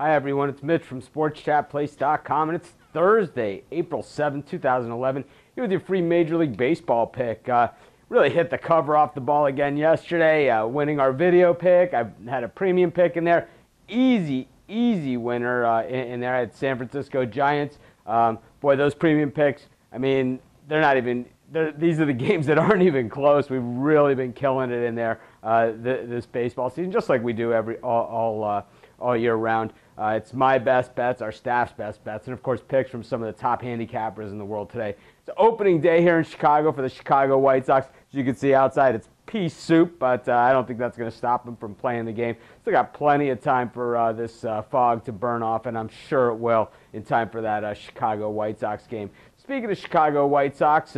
Hi everyone, it's Mitch from SportsChatPlace.com, and it's Thursday, April 7th, 2011, here with your free Major League Baseball pick. Really hit the cover off the ball again yesterday, winning our video pick. I had a premium pick in there. Easy winner in there. I had San Francisco Giants. Boy, those premium picks, I mean, they're not even... These are the games that aren't even close. We've really been killing it in there this baseball season, just like we do all year round. It's my best bets, our staff's best bets, and of course picks from some of the top handicappers in the world today. It's opening day here in Chicago for the Chicago White Sox. As you can see outside, it's pea soup, but I don't think that's going to stop them from playing the game. Still got plenty of time for this fog to burn off, and I'm sure it will in time for that Chicago White Sox game. Speaking of Chicago White Sox,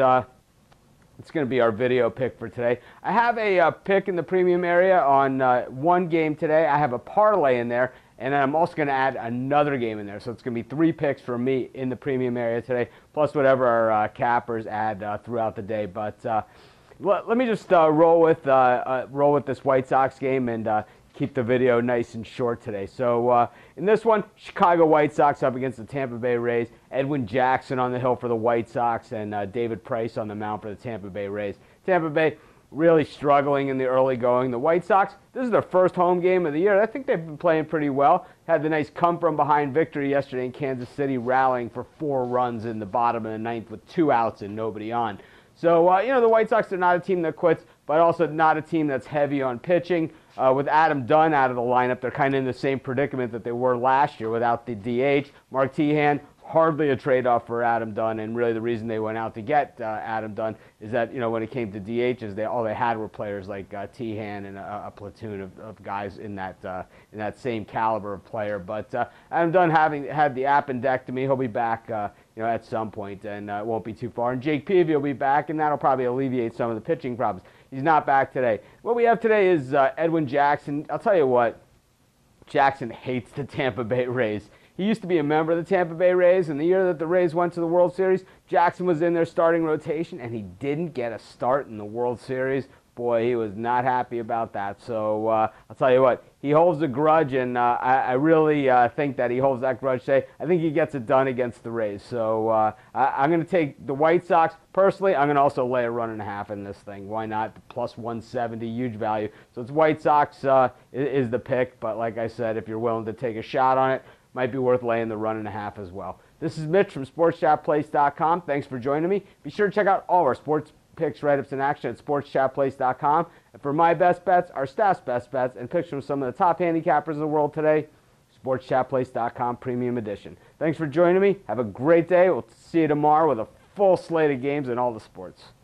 it's going to be our video pick for today. I have a pick in the premium area on one game today. I have a parlay in there, and I'm also going to add another game in there. So it's going to be 3 picks for me in the premium area today, plus whatever our cappers add throughout the day. But let me just roll with this White Sox game and keep the video nice and short today. So in this one, Chicago White Sox up against the Tampa Bay Rays. Edwin Jackson on the hill for the White Sox, and David Price on the mound for the Tampa Bay Rays. Tampa Bay really struggling in the early going. The White Sox, this is their first home game of the year. I think they've been playing pretty well. Had the nice come-from-behind victory yesterday in Kansas City, rallying for 4 runs in the bottom of the 9th with 2 outs and nobody on. So, the White Sox are not a team that quits, but also not a team that's heavy on pitching. With Adam Dunn out of the lineup, they're kind of in the same predicament that they were last year without the DH. Mark Tehan, hardly a trade-off for Adam Dunn, and really the reason they went out to get Adam Dunn is that, when it came to DHs, all they had were players like Tehan and a platoon of guys in that same caliber of player. But Adam Dunn having had the appendectomy, he'll be back at some point, and it won't be too far. And Jake Peavy will be back, and that'll probably alleviate some of the pitching problems. He's not back today. What we have today is Edwin Jackson. I'll tell you what, Jackson hates the Tampa Bay Rays. He used to be a member of the Tampa Bay Rays, and the year that the Rays went to the World Series, Jackson was in their starting rotation, and he didn't get a start in the World Series. Boy, he was not happy about that. So I'll tell you what, he holds a grudge, and I really think that he holds that grudge today. I think he gets it done against the Rays. So I'm going to take the White Sox. Personally, I'm going to also lay a 1.5 in this thing. Why not? Plus 170, huge value. So it's White Sox is the pick, but like I said, if you're willing to take a shot on it, might be worth laying the 1.5 as well. This is Mitch from SportsChatPlace.com. Thanks for joining me. Be sure to check out all of our sports picks, write-ups, in action at SportsChatPlace.com. And for my best bets, our staff's best bets, and picks from some of the top handicappers in the world today, SportsChatPlace.com Premium Edition. Thanks for joining me. Have a great day. We'll see you tomorrow with a full slate of games in all the sports.